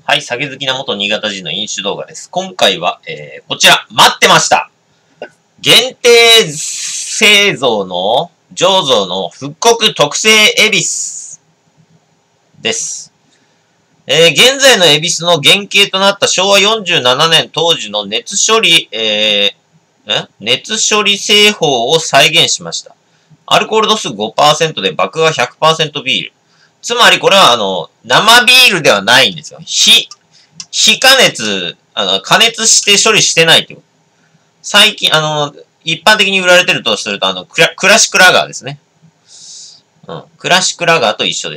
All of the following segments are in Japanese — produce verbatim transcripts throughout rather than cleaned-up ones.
はい、酒好きな元新潟人の飲酒動画です。今回は、えー、こちら、待ってました限定製造の醸造の復刻特製恵比寿です。えー、現在の恵比寿の原型となったしょうわよんじゅうななねん当時の熱処理、えー、熱処理製法を再現しました。アルコール度数 ごパーセント で麦芽 ひゃくパーセント ビール。つまりこれはあの、生ビールではないんですよ。非、非加熱、あの、加熱して処理してないってこと。最近、あの、一般的に売られてるとすると、あの、クラ、クラシックラガーですね。うん。クラシックラガーと一緒です。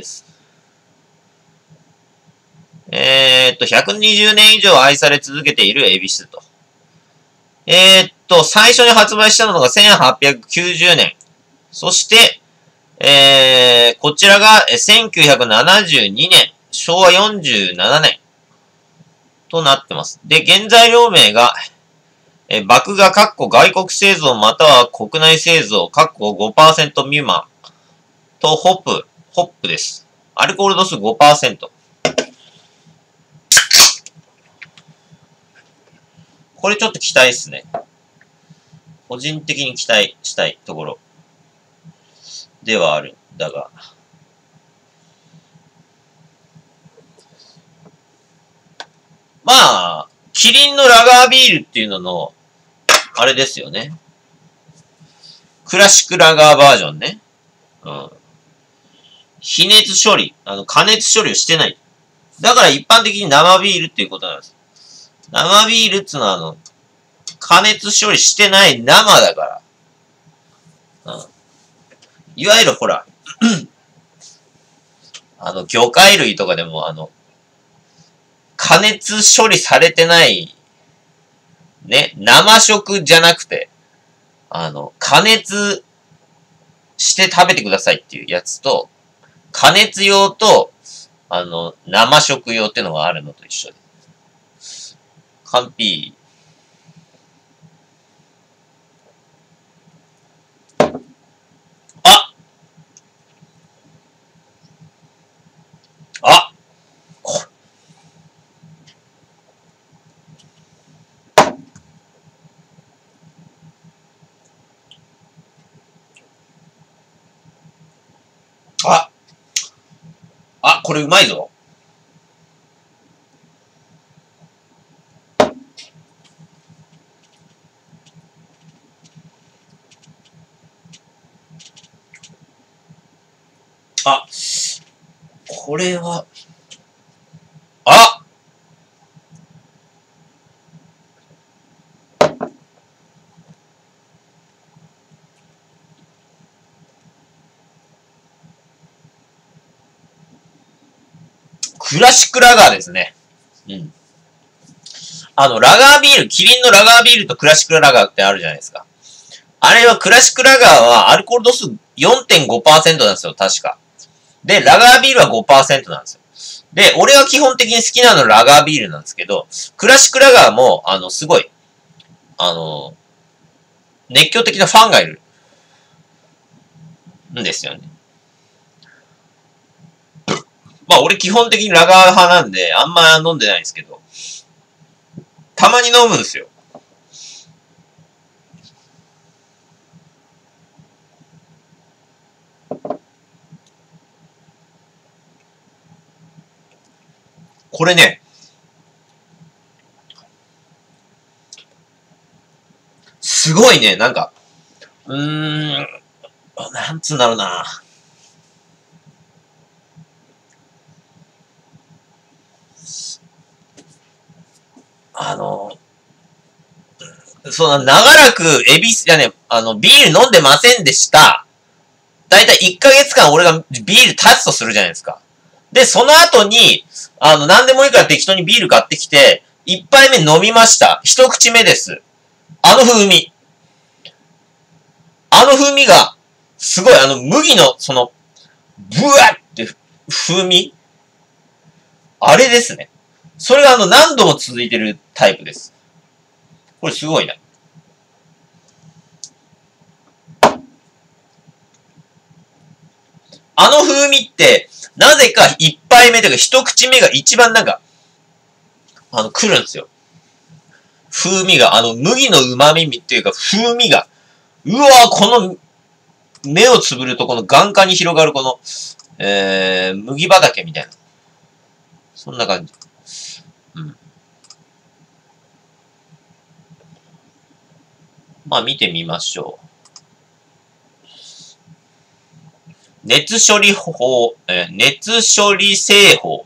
えー、っと、ひゃくにじゅうねん以上愛され続けている恵比寿と。えー、っと、最初に発売したのがせんはっぴゃくきゅうじゅうねん。そして、えー、こちらがせんきゅうひゃくななじゅうにねん、しょうわよんじゅうななねんとなってます。で、原材料名が、え、麦芽かっこ外国製造または国内製造かっこ ごパーセント 未満とホップ、ホップです。アルコール度数 ごパーセント。これちょっと期待ですね。個人的に期待したいところではある。だが。まあ、キリンのラガービールっていうのの、あれですよね。クラシックラガーバージョンね。うん。非熱処理。あの、加熱処理をしてない。だから一般的に生ビールっていうことなんです。生ビールっていうのはあの、加熱処理してない生だから。うん。いわゆるほら、あの、魚介類とかでもあの、加熱処理されてない、ね、生食じゃなくて、あの、加熱して食べてくださいっていうやつと、加熱用と、あの、生食用っていうのがあるのと一緒で。完璧。ああああ、これうまいぞ。あ、これは、あクラシックラガーですね。うん。あの、ラガービール、キリンのラガービールとクラシックラガーってあるじゃないですか。あれはクラシックラガーはアルコール度数 よんてんごパーセント なんですよ、確か。で、ラガービールは ごパーセント なんですよ。で、俺は基本的に好きなのはラガービールなんですけど、クラシックラガーも、あの、すごい、あの、熱狂的なファンがいるんですよね。まあ、俺基本的にラガー派なんで、あんま飲んでないんですけど、たまに飲むんですよ。これね、すごいね、なんか、うーん、なんつうんだろうな。あの、その、長らく、エビス、いやね、あの、ビール飲んでませんでした。だいたいいっかげつかん俺がビール立つとするじゃないですか。で、その後に、あの、なんでもいいから適当にビール買ってきて、一杯目飲みました。一口目です。あの風味。あの風味が、すごい、あの、麦の、その、ブワーって風味あれですね。それがあの、何度も続いてるタイプです。これすごいな。あの風味って、なぜか一杯目というか一口目が一番なんか、 あの、来るんですよ。風味が、あの、麦の旨味っていうか、風味が、うわぁ、この、目をつぶるとこの眼下に広がるこの、えー、麦畑みたいな。そんな感じ。うん。まあ、見てみましょう。熱処理法、えー、熱処理製法。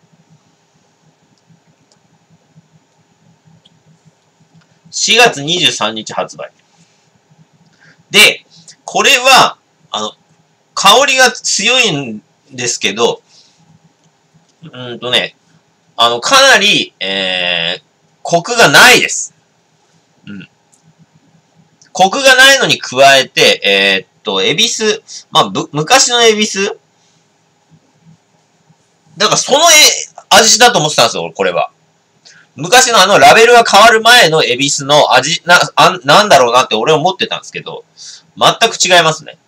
しがつにじゅうさんにち発売。で、これは、あの、香りが強いんですけど、うんとね、あの、かなり、えー、コクがないです。うん。コクがないのに加えて、えー、っと、エビス、まあ、ぶ、昔のエビスだからそのえ味だと思ってたんですよ、これは。昔のあのラベルが変わる前のエビスの味、な、あなんだろうなって俺は思ってたんですけど、全く違いますね。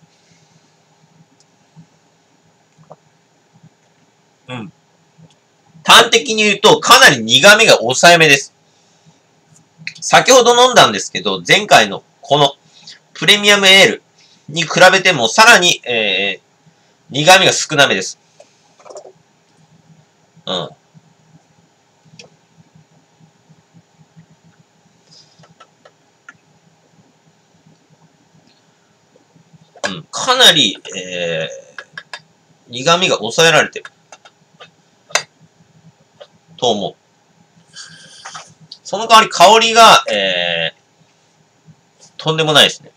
うん。端的に言うと、かなり苦味が抑えめです。先ほど飲んだんですけど、前回のこのプレミアムエールに比べてもさらに、えー、苦味が少なめです。うん。うん、かなり、えー、苦味が抑えられてる。と思う。その代わり香りが、えー、とんでもないですね。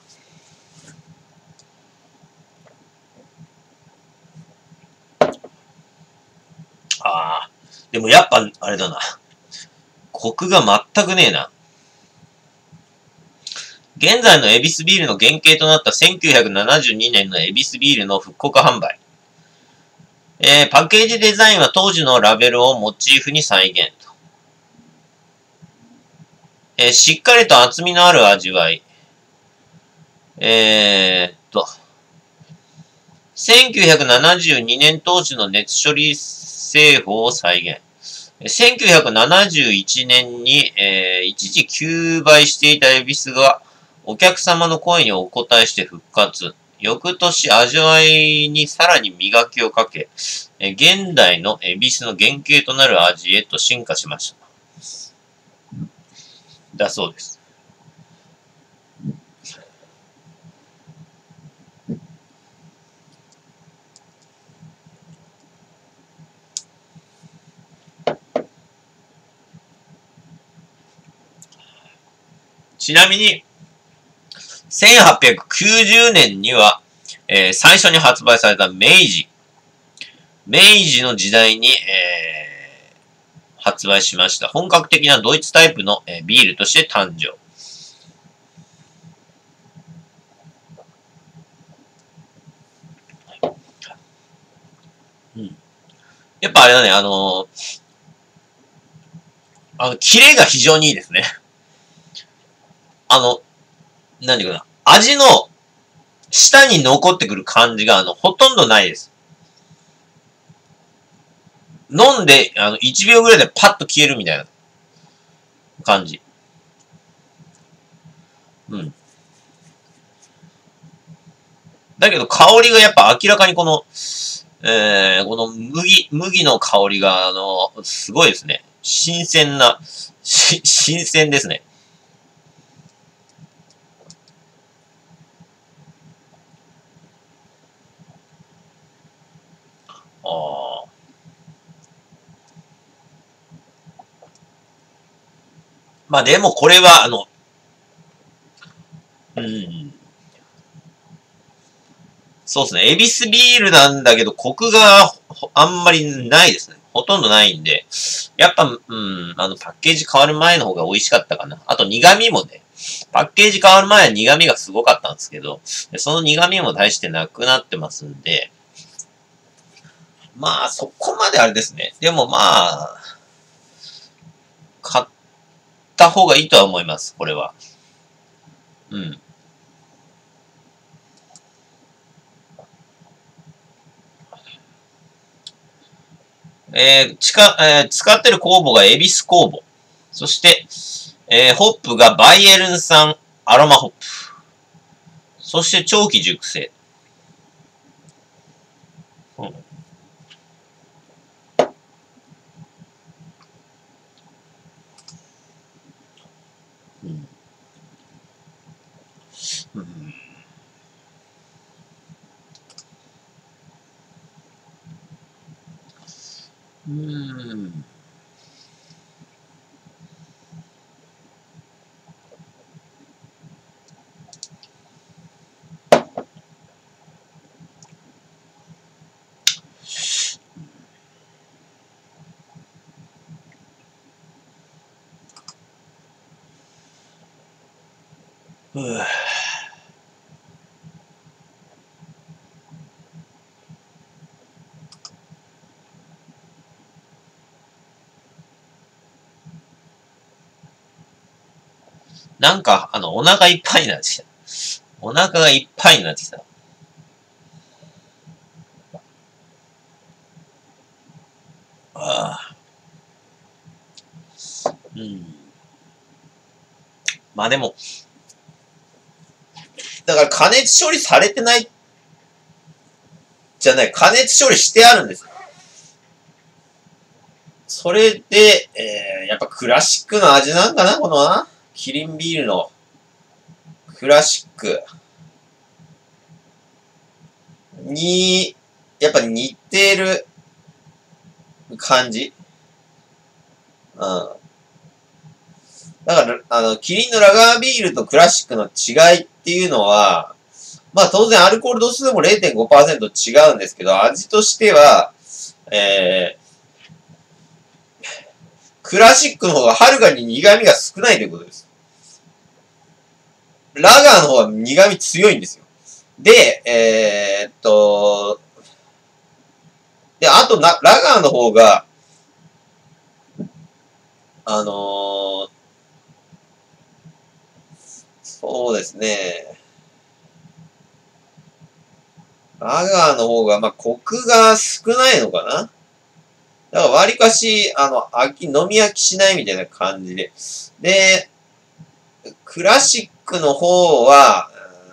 ああ。でもやっぱ、あれだな。コクが全くねえな。現在のエビスビールの原型となったせんきゅうひゃくななじゅうにねんのエビスビールの復刻販売。えー、パッケージデザインは当時のラベルをモチーフに再現。えー、しっかりと厚みのある味わい。えー、っと、せんきゅうひゃくななじゅうにねん当時の熱処理製法を再現。せんきゅうひゃくななじゅういちねんに、えー、一時休売していたエビスがお客様の声にお応えして復活。翌年味わいにさらに磨きをかけ、え現代のエビスの原型となる味へと進化しました。だそうです。ちなみに、せんはっぴゃくきゅうじゅうねんには、えー、最初に発売された明治。明治の時代に、えー、発売しました。本格的なドイツタイプの、えー、ビールとして誕生。うん、やっぱあれだね、あのー、あの、キレが非常にいいですね。あの、なんていうかな、味の舌に残ってくる感じが、あの、ほとんどないです。飲んで、あの、いちびょうぐらいでパッと消えるみたいな感じ。うん。だけど香りがやっぱ明らかにこの、えー、この麦、麦の香りが、あの、すごいですね。新鮮な、し、新鮮ですね。ああ。まあでもこれは、あの、うん。そうですね。エビスビールなんだけど、コクがあんまりないですね。ほとんどないんで。やっぱ、うん、あの、パッケージ変わる前の方が美味しかったかな。あと苦味もね、パッケージ変わる前は苦味がすごかったんですけど、その苦味も大してなくなってますんで、まあ、そこまであれですね。でもまあ、買った方がいいとは思います、これは。うん。えー、ちか、えー、使ってる酵母がエビス酵母。 そして、えー、ホップがバイエルン産アロマホップ。そして長期熟成。うん。うん。うんうーん。ふぅなんか、あの、お腹いっぱいになってきた。お腹がいっぱいになってきた。ああ。うん。まあでも、だから加熱処理されてない、じゃない、加熱処理してあるんですよ。それで、えー、やっぱクラシックの味なんかなこのなキリンビールのクラシックに、やっぱ似てる感じ。うん。だから、あの、キリンのラガービールとクラシックの違いっていうのは、まあ当然アルコール度数も れいてんごパーセント 違うんですけど、味としては、えー、クラシックの方がはるかに苦味が少ないということです。ラガーの方が苦味強いんですよ。で、えー、っと、で、あとな、ラガーの方が、あのー、そうですね。ラガーの方が、まあ、コクが少ないのかな。だから、わりかし、あの、飽き、飲み飽きしないみたいな感じで。で、クラシックの方は、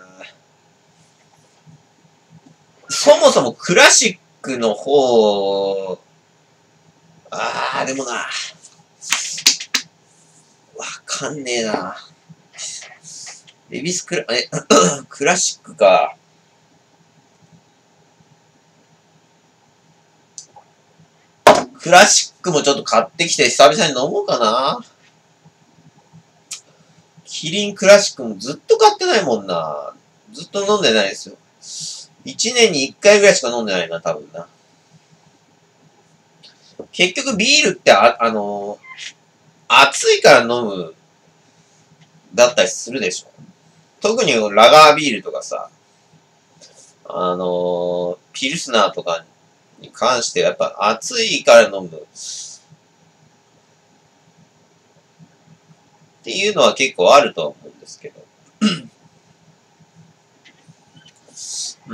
そもそもクラシックの方、あー、でもな、わかんねえな。レビスクラ、え、クラシックか。クラシックもちょっと買ってきて久々に飲もうかな。キリンクラシックもずっと買ってないもんな。ずっと飲んでないですよ。一年に一回ぐらいしか飲んでないな、多分な。結局ビールってあ、あのー、暑いから飲む、だったりするでしょ。特にラガービールとかさ、あのー、ピルスナーとかに関してやっぱ暑いから飲む。っていうのは結構あるとは思うんですけど。うん。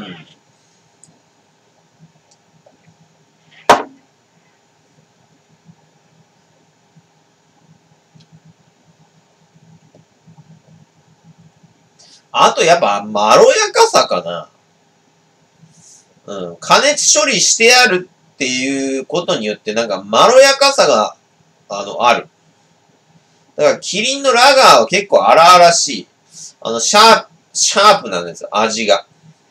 あとやっぱまろやかさかな。うん。加熱処理してあるっていうことによってなんかまろやかさが、あの、ある。だからキリンのラガーは結構荒々しい。あの、シャープ、シャープなんですよ、味が。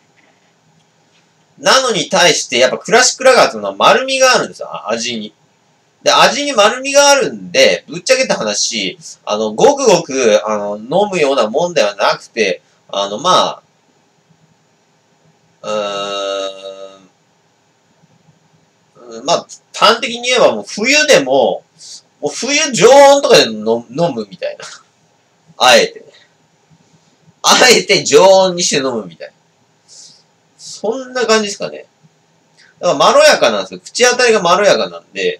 なのに対して、やっぱクラシックラガーっていうのは丸みがあるんですよ、味に。で、味に丸みがあるんで、ぶっちゃけた話、あの、ごくごく、あの、飲むようなもんではなくて、あの、まあ、うーん、まあ、端的に言えばもう冬でも、もう冬常温とかで飲むみたいな。あえて。あえて常温にして飲むみたいな。そんな感じですかね。だからまろやかなんですよ。口当たりがまろやかなんで、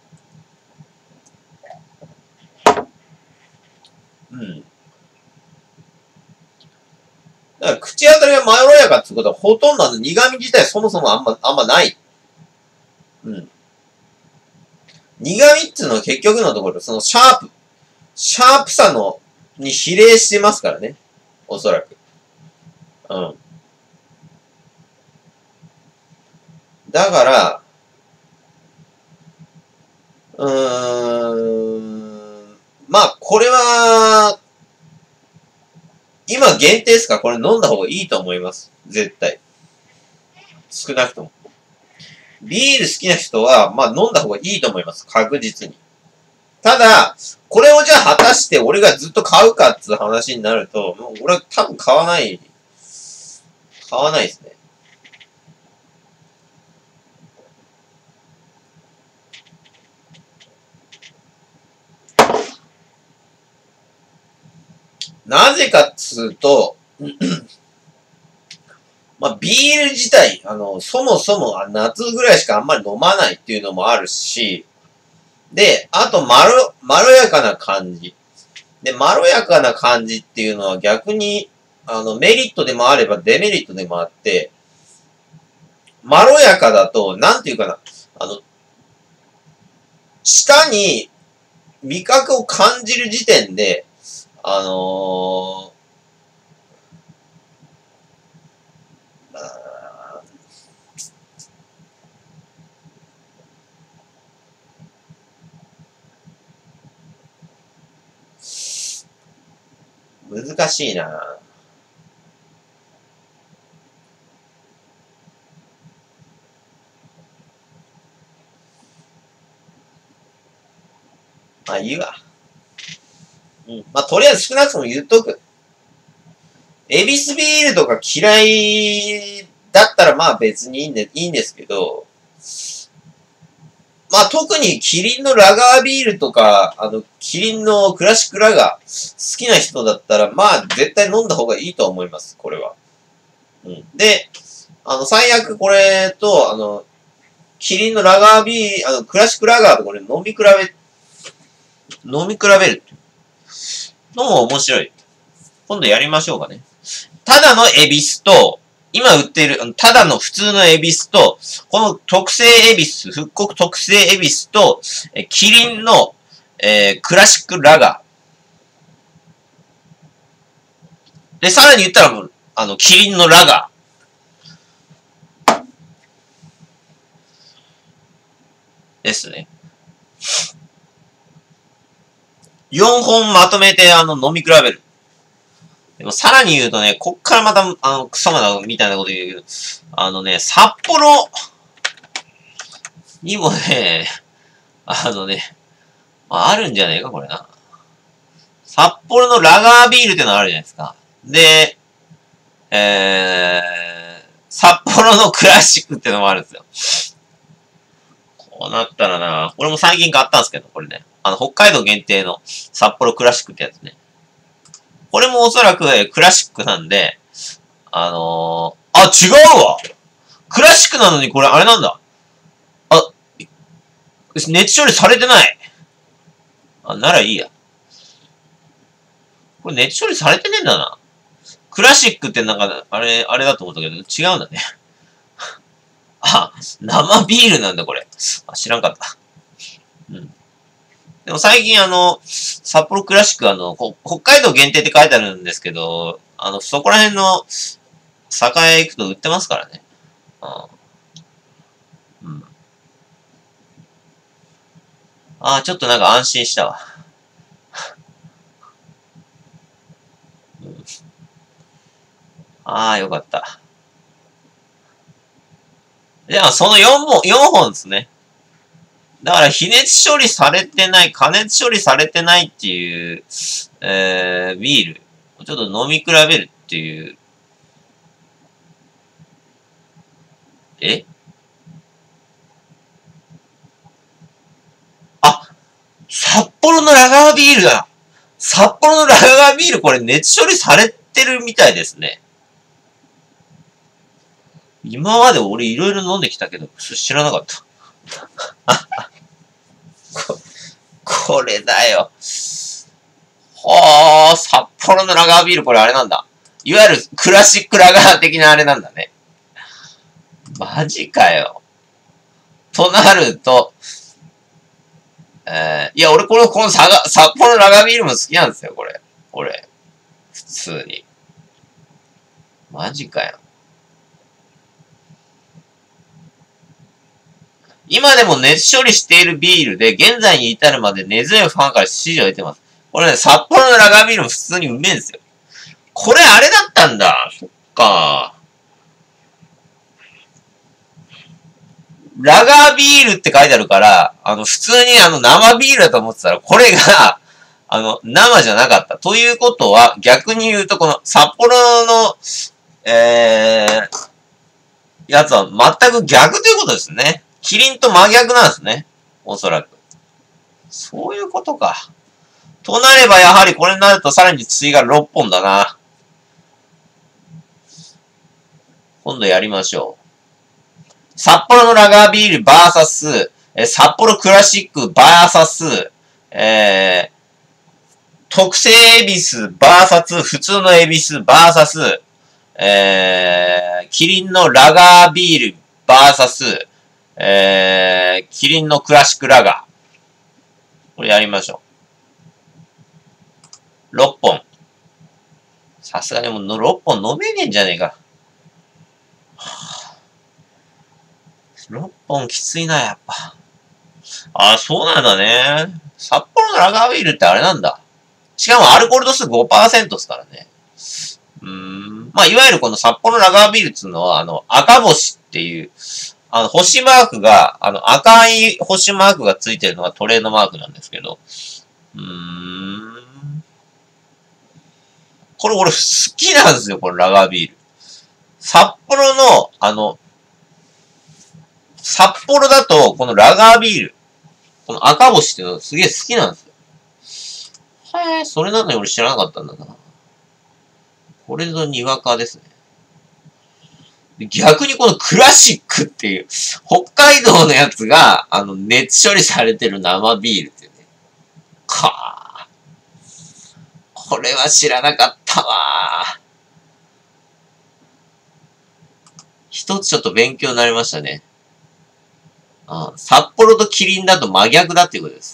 うん。だから口当たりがまろやかってことは、ほとんどの苦味自体そもそもあんま、あんまない。うん。苦味っていうのは結局のところ、そのシャープ。 シャープさの、に比例してますからね。おそらく。うん。だから、うーん、まあ、これは、今限定ですから、これ飲んだ方がいいと思います。絶対。少なくとも。ビール好きな人は、まあ飲んだ方がいいと思います。確実に。ただ、これをじゃあ果たして俺がずっと買うかっていう話になると、もう俺は多分買わない、買わないですね。なぜかっつうと、まあビール自体、あの、そもそも夏ぐらいしかあんまり飲まないっていうのもあるし、で、あと、まろ、まろやかな感じ。で、まろやかな感じっていうのは逆に、あの、メリットでもあればデメリットでもあって、まろやかだと、なんていうかな、あの、舌に味覚を感じる時点で、あのー、難しいな。まあ、いいわ。うん。まあ、とりあえず少なくとも言っとく。エビスビールとか嫌いだったらまあ別にいいんで、いいんですけど、まあ特にキリンのラガービールとか、あの、キリンのクラシックラガー好きな人だったら、まあ絶対飲んだ方がいいと思います、これは。うん。で、あの、最悪これと、あの、キリンのラガービール、あの、クラシックラガーとこれ飲み比べ、飲み比べるのも面白い。今度やりましょうかね。ただのエビスと、今売っている、ただの普通のエビスと、この特製エビス、復刻特製エビスと、えキリンの、えー、クラシックラガー。で、さらに言ったらもう、あの、キリンのラガー。ですね。よんほんまとめて、あの、飲み比べる。でも、さらに言うとね、こっからまた、あの、クソまだみたいなこと言うけど、あのね、札幌にもね、あのね、あるんじゃねえか、これな。札幌のラガービールってのがあるじゃないですか。で、えー、札幌のクラシックってのもあるんですよ。こうなったらな、これも最近買ったんですけど、これね。あの、北海道限定の札幌クラシックってやつね。これもおそらくクラシックなんで、あのー、あ、違うわクラシックなのにこれあれなんだ。あ、熱処理されてない。あ、ならいいや。これ熱処理されてねえんだな。クラシックってなんか、あれ、あれだと思ったけど、違うんだね。あ、生ビールなんだ、これ。あ、知らんかった。うん。でも最近あの、札幌クラシックあの、北海道限定って書いてあるんですけど、あの、そこら辺の酒屋行くと売ってますからね。うん。ああ、ちょっとなんか安心したわ。うん、ああ、よかった。じゃあ、そのよんほん、よんほんですね。だから、非熱処理されてない、加熱処理されてないっていう、えー、ビール。ちょっと飲み比べるっていう。えあ、札幌のラガービールだ。札幌のラガービール、これ熱処理されてるみたいですね。今まで俺いろいろ飲んできたけど、知らなかった。ここれだよ。はあ、札幌のラガービール、これあれなんだ。いわゆるクラシックラガー的なあれなんだね。マジかよ。となると、 えー、いや、俺この、このサガ、札幌ラガービールも好きなんですよ、これ。これ。普通に。マジかよ。今でも熱処理しているビールで、現在に至るまで根強いファンから支持を得てます。これね、札幌のラガービールも普通にうめえんですよ。これあれだったんだ。そっか。ラガービールって書いてあるから、あの、普通にあの、生ビールだと思ってたら、これが、あの、生じゃなかった。ということは、逆に言うと、この札幌の、えー、やつは全く逆ということですね。キリンと真逆なんですね。おそらく。そういうことか。となれば、やはりこれになると、さらに次がろっぽんだな。今度やりましょう。札幌のラガービールバーサス、えー、札幌クラシックバーサス、えー、特製エビスバーサス、普通のエビスバーサス、えー、キリンのラガービールバーサス、えー、キリンのクラシックラガー。これやりましょう。ろっぽん。さすがにもうろっぽん飲めねえんじゃねえか。ろっぽんきついな、やっぱ。ああ、そうなんだね。札幌のラガービールってあれなんだ。しかもアルコール度数 ごパーセント ですからね。うーん。まあ、いわゆるこの札幌のラガービールっていうのは、あの、赤星っていう、あの、星マークが、あの、赤い星マークがついてるのがトレードマークなんですけど。うーん。これ俺好きなんですよ、このラガービール。札幌の、あの、札幌だと、このラガービール、この赤星っていうのすげえ好きなんですよ。へえ、それなのに俺知らなかったんだな。これぞにわかですね。逆にこのクラシックっていう、北海道のやつが、あの、熱処理されてる生ビールっていうね。かぁ。これは知らなかったわー。一つちょっと勉強になりましたね。ああ、札幌とキリンだと真逆だっていうことです。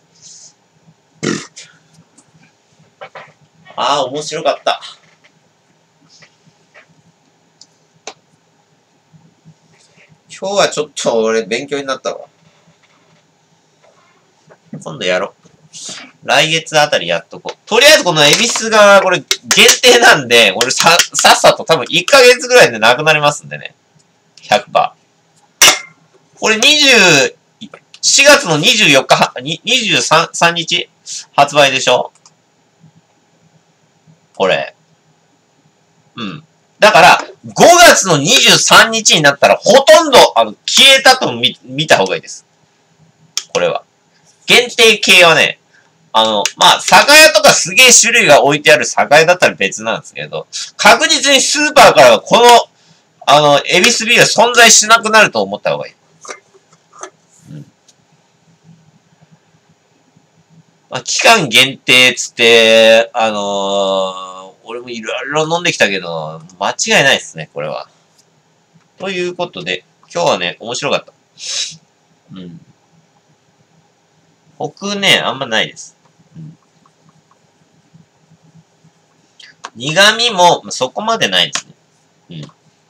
ああ、面白かった。今日はちょっと俺勉強になったわ。今度やろう。来月あたりやっとこう。とりあえずこのエビスがこれ限定なんで、俺さ、さっさと多分いっかげつぐらいでなくなりますんでね。ひゃくパーセント。これにじゅう、しがつのにじゅうよっか、にじゅうさんにち発売でしょこれ。うん。だから、ごがつのにじゅうさんにちになったらほとんど、あの、消えたと見、見た方がいいです。これは。限定系はね、あの、まあ、酒屋とかすげえ種類が置いてある酒屋だったら別なんですけど、確実にスーパーからはこの、あの、エビスビールは存在しなくなると思った方がいい。まあ、期間限定つって、あのー、俺もいろいろ飲んできたけど、間違いないですね、これは。ということで、今日はね、面白かった。うん。僕ね、あんまないです。うん、苦味もそこまでないですね。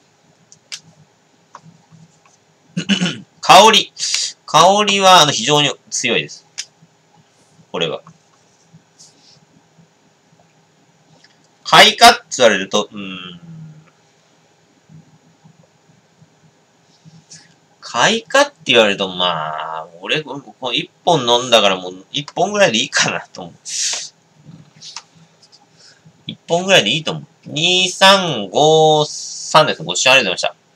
うん。香り。香りはあの非常に強いです。これは。買いかって言われると、うーん。買いかって言われると、まあ、俺、この一本飲んだからもう一本ぐらいでいいかなと思う。一本ぐらいでいいと思う。に、さん、ご、さんです。ご視聴ありがとうございました。